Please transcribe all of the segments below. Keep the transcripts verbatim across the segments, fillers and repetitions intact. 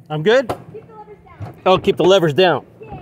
I'm good? Keep the levers down. Oh, keep the levers down. Yeah.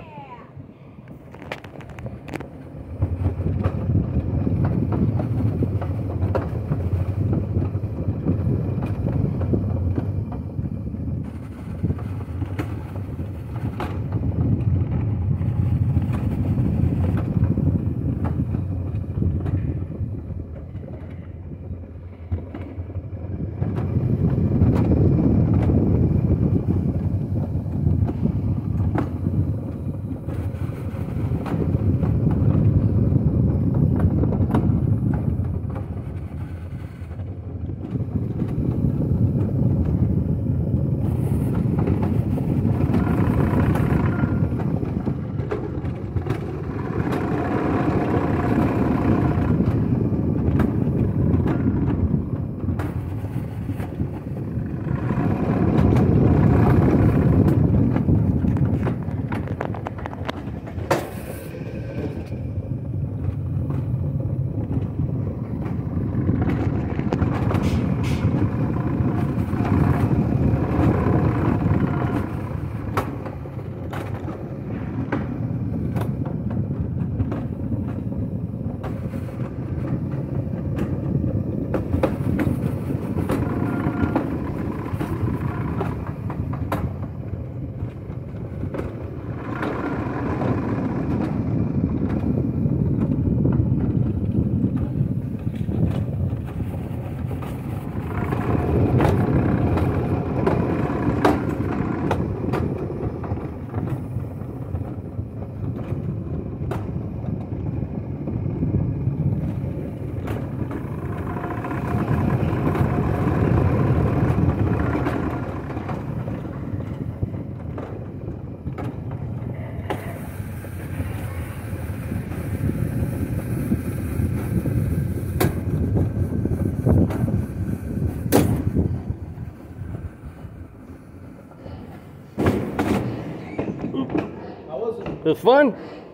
It was fun.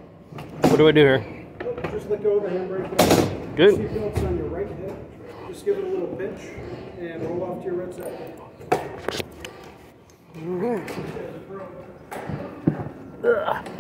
What do I do here? Just let go of the handbrake. Good. Seatbelt's on your right hip. Just give it a little pinch and roll off to your right side. All right. Ugh.